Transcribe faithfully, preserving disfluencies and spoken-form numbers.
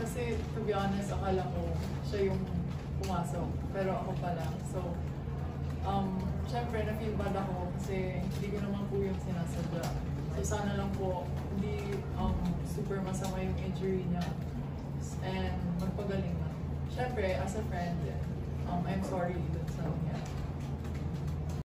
Kasi, to be honest, akala ko siya yung pumasok. Pero ako pala. So, um, syempre, na-feel bad ako kasi hindi ko naman po yung sinasadya. So, sana lang po, hindi um, super masama yung injury niya. And magpagaling na. Syempre, as a friend, um, I'm sorry dun sa nangyari.